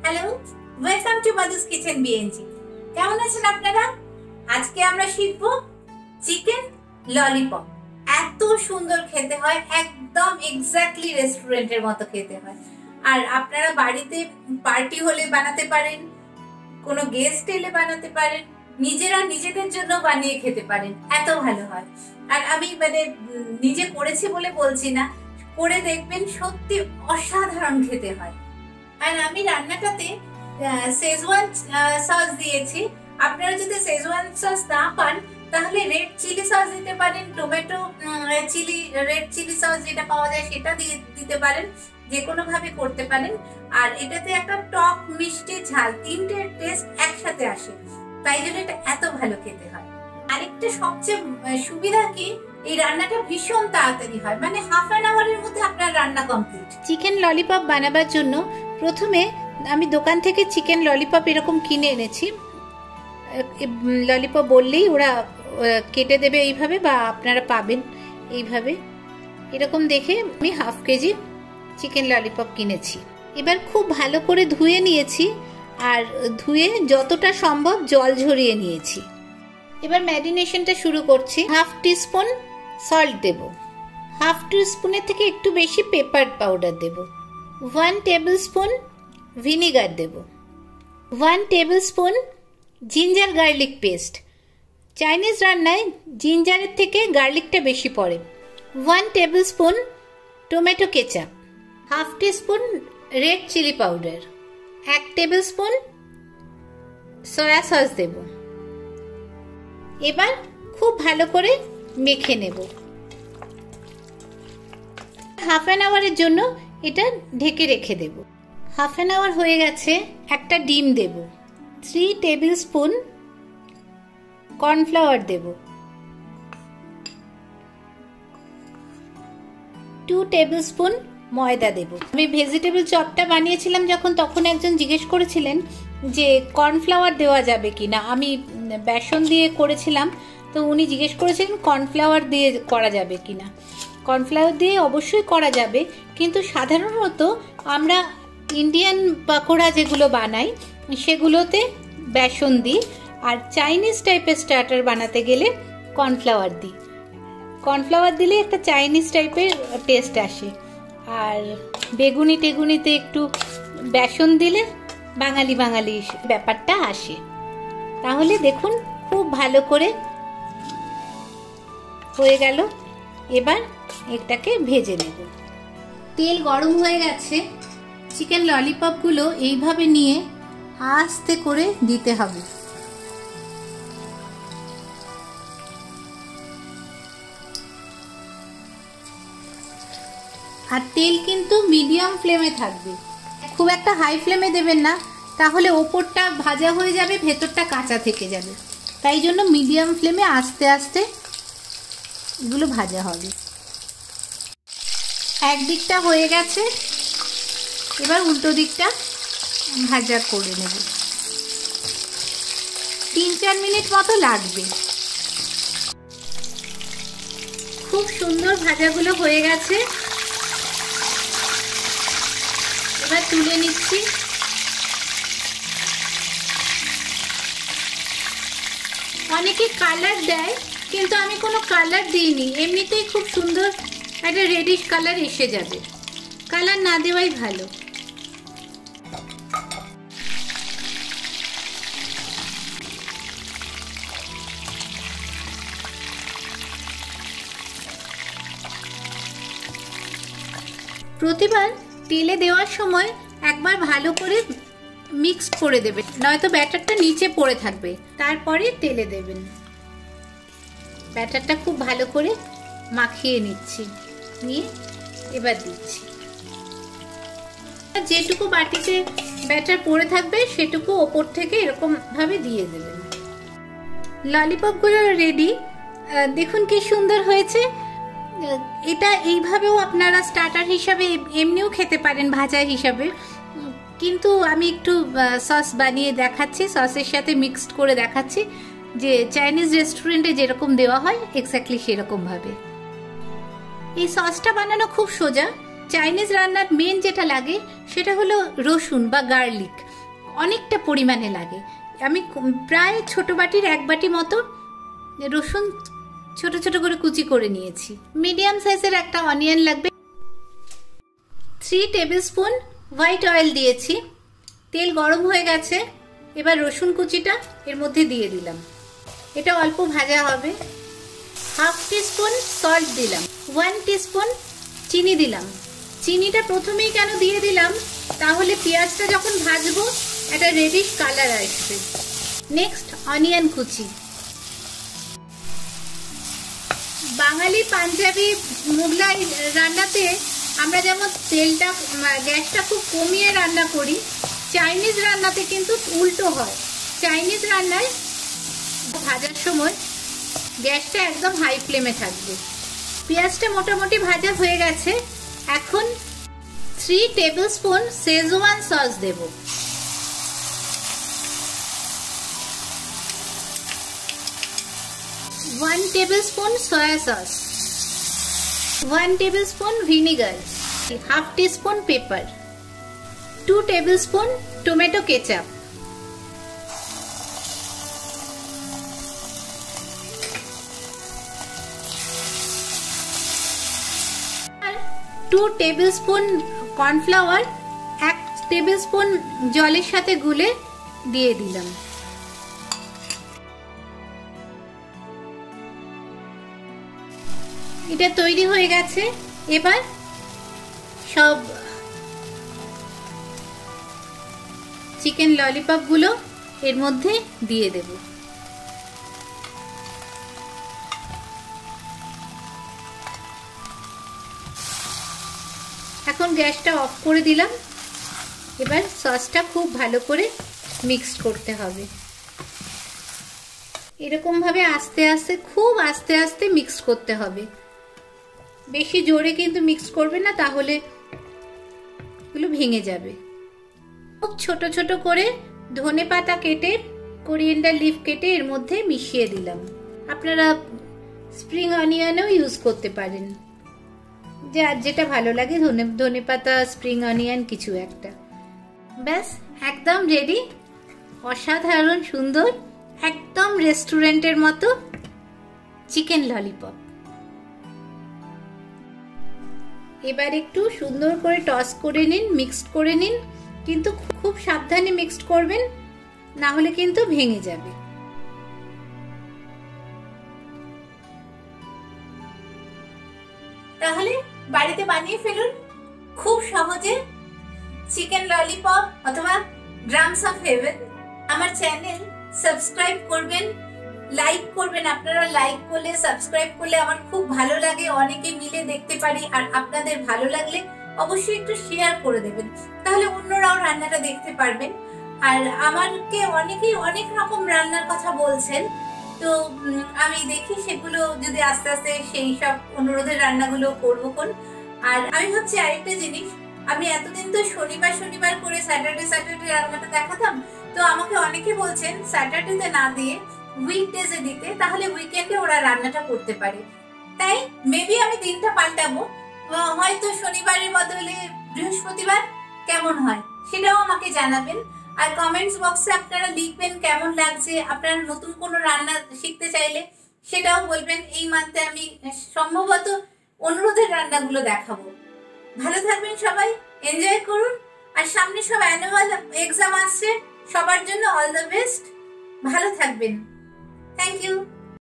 Hello, welcome to মাদুস kitchen বিএনজি। কেমন আছেন আপনারা? আজকে আমরা শিখব চিকেন ললিপপ। এত সুন্দর খেতে হয়, একদম এক্স্যাক্টলি রেস্টুরেন্টের মতো খেতে হয়। আর আপনারা বাড়িতে পার্টি হলে বানাতে পারেন, কোনো গেস্ট এলে বানাতে পারেন, নিজেরা নিজেদের জন্য বানিয়ে খেতে পারেন, এত ভালো হয়। আর আমি নিজে করেছি বলে বলছি না, করে দেখবেন সত্যি অসাধারণ খেতে হয়। আর আমি রান্নাটাতে শেজওয়ান সস দিয়েছি। আপনারা যদি শেজওয়ান সস না পান তাহলে রেড চিলি সস দিতে পারেন, tomato chilli red chilli sauce যেটা পাওয়া যায় সেটা দিতে পারেন, যে কোনো ভাবে করতে পারেন। আর এটাতে একটা টক মিষ্টি ঝাল তিনটে টেস্ট একসাথে আসে, তাই জন্য এটা এত ভালো খেতে হয়। আরেকটা সবচেয়ে সুবিধা কি, এই রান্নাটা ভীষণ তাড়াতাড়ি হয়, মানে হাফ অ্যান আওয়ারের মধ্যে আপনার রান্না কমপ্লিট। চিকেন ললিপপ বানাবার জন্য প্রথমে আমি দোকান থেকে চিকেন ললিপপ এরকম কিনে এনেছি। ললিপপ বললেই ওরা কেটে দেবে এইভাবে, বা আপনারা পাবেন এইভাবে। এরকম দেখে আমি হাফ কেজি চিকেন ললিপপ কিনেছি। এবার খুব ভালো করে ধুয়ে নিয়েছি, আর ধুয়ে যতটা সম্ভব জল ঝরিয়ে নিয়েছি। এবার ম্যারিনেশনটা শুরু করছি। হাফ টিস্পুন সল্ট দেব, হাফ টিস্পুনের থেকে একটু বেশি পেপার পাউডার দেব, 1 টেবিল স্পুন ভিনিগার দেব, 1 tablespoon ginger garlic paste. Chinese রান্নায় জিঞ্জারের থেকে গার্লিকটা বেশি পড়ে। 1 tablespoon tomato ketchup, half teaspoon red chilli powder, 1 tablespoon soya sauce দেব। এবার খুব ভালো করে মেখে নেব। হাফ অ্যান আওয়ারের জন্য এটা ঢেকে রেখে দেব। হাফ অ্যান আওয়ার হয়ে গেছে। একটা ডিম দেব, 3 টেবিল স্পুন কর্নফ্লাওয়ার দেব, 2 টেবিল স্পুন ময়দা দেব। আমি ভেজিটেবল চপটা বানিয়েছিলাম যখন, তখন একজন জিজ্ঞেস করেছিলেন যে কর্নফ্লাওয়ার দেওয়া যাবে কিনা। আমি বেসন দিয়ে করেছিলাম, তো উনি জিজ্ঞেস করেছিলেন কর্নফ্লাওয়ার দিয়ে করা যাবে কিনা। কর্নফ্লাওয়ার দিয়ে অবশ্যই করা যাবে, কিন্তু সাধারণত আমরা ইন্ডিয়ান পাকোড়া যেগুলো বানাই সেগুলোতে বেসন দিই, আর চাইনিজ টাইপের স্টার্টার বানাতে গেলে কর্নফ্লাওয়ার দিই। কর্নফ্লাওয়ার দিলে একটা চাইনিজ টাইপের টেস্ট আসে, আর বেগুনি টেগুনিতে একটু বেসন দিলে বাঙালি বাঙালি ব্যাপারটা আসে। তাহলে দেখুন খুব ভালো করে হয়ে গেল। এবার এটাকে ভেজে নেব। তেল গরম হয়ে গেছে। চিকেন ললিপপগুলো এইভাবে নিয়ে আস্তে করে দিতে হবে। আর তেল কিন্তু মিডিয়াম ফ্লেমে থাকবে, খুব একটা হাই ফ্লেমে দেবেন না, তাহলে ওপরটা ভাজা হয়ে যাবে, ভেতরটা কাঁচা থেকে যাবে। তাই জন্য মিডিয়াম ফ্লেমে আস্তে আস্তে এগুলো ভাজা হবে। একদিকটা হয়ে গেছে, এবার উল্টো দিকটা ভাজা করে নেব। 3-4 মিনিট মতো লাগবে। খুব সুন্দর ভাজাগুলো হয়ে গেছে, এবার তুলে নিচ্ছি। অনেকে কালার দেয়, কিন্তু আমি কোনো কালার দিইনি, এমনিতেই খুব সুন্দর একটা রেডিশ কালার এসে যাবে। কালার না দেওয়াই ভালো। প্রতিবার তেলে দেওয়ার সময় একবার ভালো করে মিক্সড করে দেবেন, নয়তো ব্যাটারটা নিচে পড়ে থাকবে। তারপরে তেলে দেবেন। ব্যাটারটা খুব ভালো করে মাখিয়ে নিচ্ছি, নিয়ে এবার দিচ্ছি। যেটুকু বাটিতে ব্যাটার পড়ে থাকবে সেটুকু ওপর থেকে এরকম ভাবে দিয়ে দেবেন। ললিপপগুলো রেডি। দেখুন কি সুন্দর হয়েছে। এটা এইভাবেও আপনারা স্টার্টার হিসাবে এমনিও খেতে পারেন, ভাজা হিসাবে, কিন্তু আমি একটু সস বানিয়ে দেখাচ্ছি, সসের সাথে মিক্সড করে দেখাচ্ছি, যে চাইনিজ রেস্টুরেন্টে যেরকম দেওয়া হয় এক্স্যাক্টলি সেরকম ভাবে। এই সসটা বানানো খুব সোজা। চাইনিজ রান্নার মেন যেটা লাগে সেটা হলো রসুন বা গার্লিক। অনেকটা পরিমাণে লাগে। আমি প্রায় ছোট বাটির 1 বাটি মতো রসুন ছোট ছোট করে কুচি করে নিয়েছি। মিডিয়াম সাইজের একটা অনিয়ন লাগবে। 3 টেবিল স্পুন হোয়াইট অয়েল দিয়েছি। তেল গরম হয়ে গেছে, এবার রসুন কুচিটা এর মধ্যে দিয়ে দিলাম। এটা অল্প ভাজা হবে। হাফ টিস্পুন সল্ট দিলাম, 1 টিস্পুন চিনি দিলাম। চিনিটা প্রথমেই কেন দিয়ে দিলাম, তাহলে পেঁয়াজটা যখন ভাজবো একটা রেডিশ কালার আসবে। নেক্সট অনিয়ন কুচি। বাঙালি পাঞ্জাবি মোগলাই রান্নাতে আমরা যেমন তেলটা গ্যাসটা খুব কমিয়ে রান্না করি, চাইনিজ রান্নাতে কিন্তু উল্টো হয়। চাইনিজ রান্নায় ভাজার সময় গ্যাসটা একদম হাই ফ্লেমে থাকবে। পেঁয়াজটা মোটামুটি ভাজা হয়ে গেছে। এখন 3 টেবিল স্পুন শেজওয়ান সস দেব। One tablespoon soya sauce, 1 tablespoon vinegar, half teaspoon pepper, 2 tablespoon tomato ketchup, 2 tablespoon cornflour 1 tablespoon জলের সাথে গুলে দিয়ে দিলাম। এটা তৈরি হয়ে গেছে। এবার সব চিকেন ললিপপ গুলো এর মধ্যে দিয়ে দেব। এখন গ্যাসটা অফ করে দিলাম। এবার সসটা খুব ভালো করে মিক্স করতে হবে। এরকম ভাবে আস্তে আস্তে, খুব আস্তে আস্তে মিক্স করতে হবে। বেশি জোরে কিন্তু মিক্স করবে না, তাহলে এগুলো ভেঙে যাবে। খুব ছোট ছোট করে ধনেপাতা কেটে, কোরিয়েন্ডার লিফ কেটে এর মধ্যে মিশিয়ে দিলাম। আপনারা স্প্রিং অনিয়নও ইউজ করতে পারেন, যার যেটা ভালো লাগে, ধনেপাতা, স্প্রিং অনিয়ন কিছু একটা। ব্যাস একদম রেডি। অসাধারণ সুন্দর, একদম রেস্টুরেন্টের মতো চিকেন ললিপপ। এবার একটু সুন্দর করে টস করে নিন, মিক্সড করে নিন, কিন্তু খুব সাবধানে মিক্সড করবেন, না হলে কিন্তু ভেঙে যাবে। তাহলে বাড়িতে বানিয়ে ফেলুন খুব সহজে চিকেন ললিপপ অথবা ড্রামস অফ হেভেন। আমার চ্যানেল সাবস্ক্রাইব করবেন, লাইক করবেন। আপনারা লাইক করলে, সাবস্ক্রাইব করলে আমার খুব ভালো লাগে, অনেকে মিলে দেখতে পারি। আর আপনাদের ভালো লাগলে অবশ্যই একটু শেয়ার করে দেবেন, তাহলে অন্যরাও রান্নাটা দেখতে পারবেন। আর আমাকে অনেকেই অনেক রকম রান্নার কথা বলছেন, তো আমি দেখি সেগুলো যদি আস্তে আস্তে সেই সব অনুরোধের রান্নাগুলো করবো কোন। আর আমি ভাবছি আরেকটা জিনিস, আমি এতদিন তো শনিবার শনিবার করে স্যাটারডে স্যাটারডে রান্নাটা দেখাতাম, তো আমাকে অনেকে বলছেন স্যাটারডেতে না দিয়ে উইকডেজে দিতে, তাহলে উইকেন্ডে ওরা রান্নাটা করতে পারে। তাই মেবি আমি দিনটা পাল্টাবো, হয়তো শনিবারের বদলে বৃহস্পতিবার। কেমন হয় সেটাও আমাকে জানাবেন। আর কমেন্টস বক্সে আপনারা লিখবেন কেমন লাগছে। আপনারা নতুন কোনো রান্না শিখতে চাইলে সেটাও বলবেন। এই মান্থে আমি সম্ভবত অনুরোধের রান্নাগুলো দেখাবো। ভালো থাকবেন সবাই, এনজয় করুন। আর সামনে সব অ্যানুয়াল এক্সাম আসছে, সবার জন্য অল দ্য বেস্ট। ভালো থাকবেন। Thank you.